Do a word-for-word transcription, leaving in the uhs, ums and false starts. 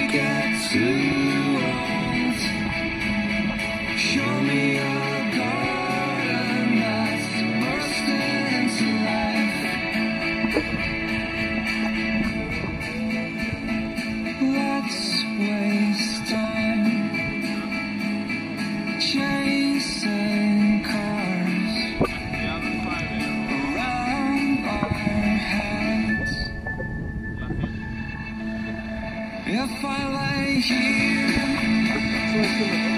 get too old. Show me a garden that's bursting into life. Let's waste time chasing cars around our heads. If I lay here